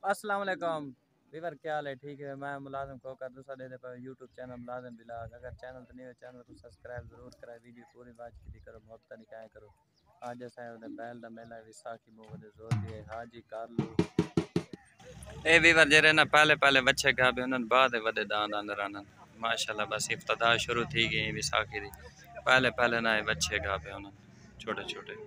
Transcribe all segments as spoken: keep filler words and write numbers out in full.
अस्सलाम वालेकुम वीवर, क्या हाल है? ठीक है। मैं मुलाजिम को कर दूसरा दे दे पर यूट्यूब चैनल मुलाजिम बिलाग। अगर चैनल तो नहीं हो चैनल को सब्सक्राइब जरूर कराए, वीडियो पूरी बात की करो, मोहब्बत निकाय करो। आज जैसा है बैल दा मेला विसाखी मोहब्बत जोर दिए हाजी कर लो ए वीवर जेरे ना पहले पहले बच्चे गा भी उन्होंने बाद वदे दान अंदर आना माशाल्लाह। बस इफ्तिदा शुरू थी गई विसाखी दी। पहले पहले ना बच्चे गा पे उन्होंने छोटे छोटे।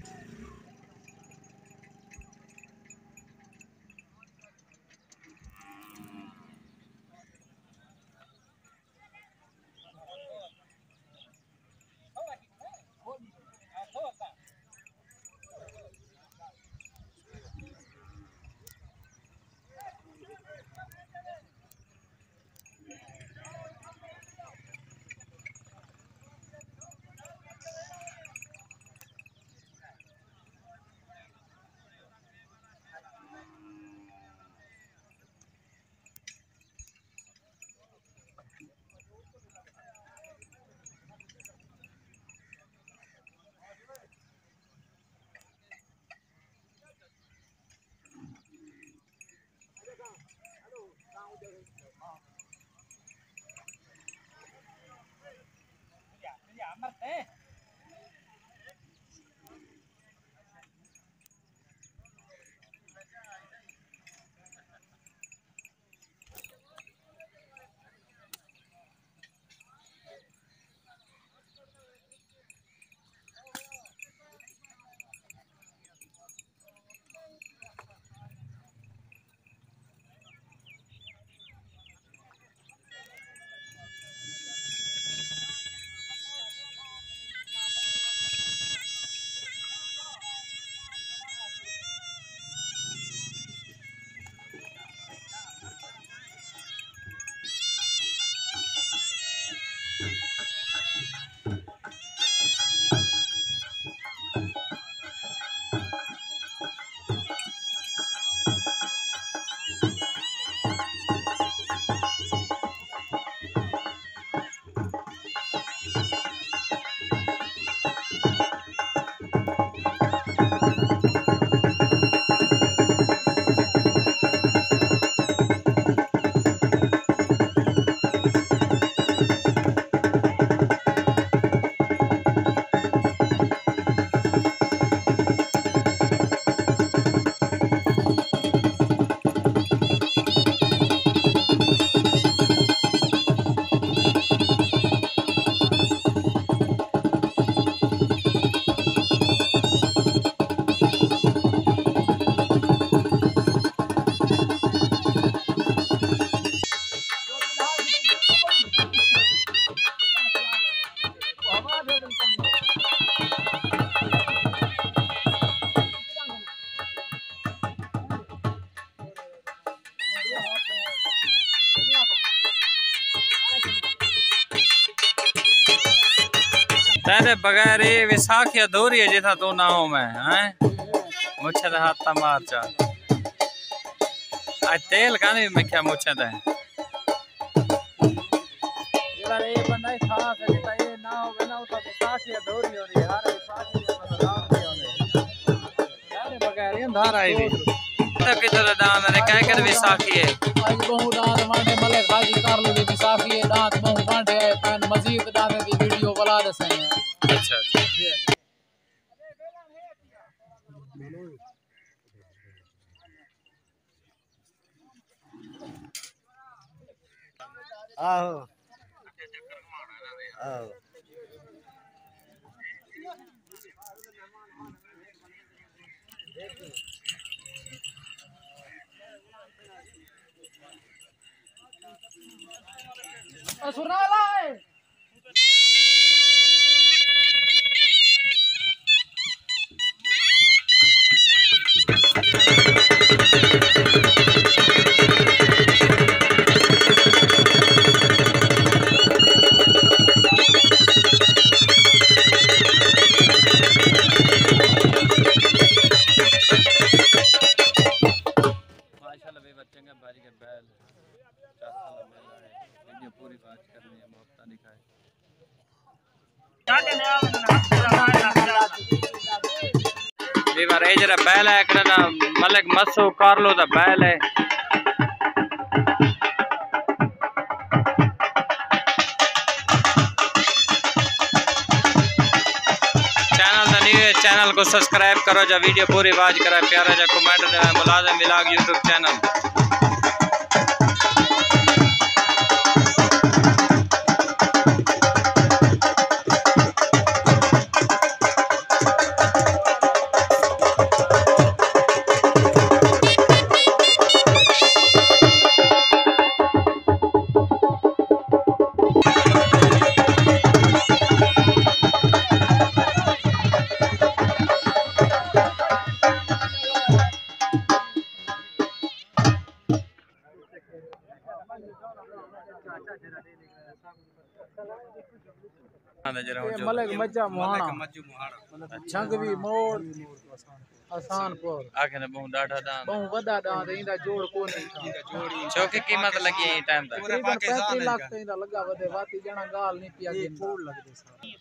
तेरे बगैर ये विसाखी अधूरी है जिथा तू ना हो मैं हैं मुझे तो हाथ मार चा आज तेल का नहीं मैं क्या मुझे तो ये बंदा खास है जिथा ये ना हो ना उठा विसाखी अधूरी हो रही है हर विसाखी के मतलब नाम नहीं होने तेरे बगैर ये धार आई भी तब किधर दान ने कह कर विसाखी है आज बहु दान मांडे मले हाजी कर लो विसाखी है दांत बहु मांडे है पैन मजीद दान दी वीडियो बना दसे हैं। अच्छा अच्छा आहो आहो सुरनाला है बच्चे के बारी के बैल वीडियो पूरी बात करनी है मोहब्बत दिखा वीवर ए जरा बैल है एकड़ा मलिक मसो कार्लो दा बैल है चैनल को सब्सक्राइब करो जा वीडियो पूरी वाच करा प्यारा जा कमेंट दे मुलाजिम व्लॉग यूट्यूब चैनल मलक मज्जा मुहाना छंग भी मोर आसानपुर आखने बहु डाढ़ा दान बहु वदा दान इंदा जोड़ को नहीं छो की कीमत लगी है टाइम तक तकरीबन पैंतीस लाख ते इंदा लगा वदे बाती जना गाल नहीं पिया गे फूल लगदे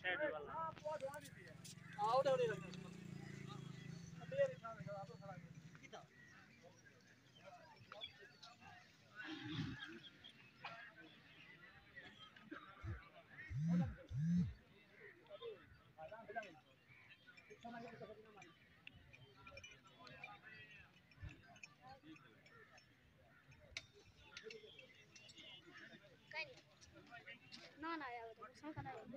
ना ना यार उसमें करना है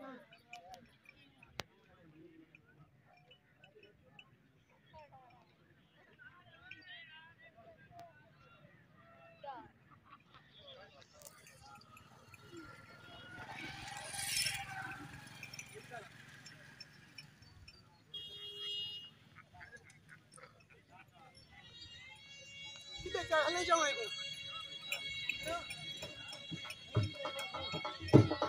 किधर ले जाऊँ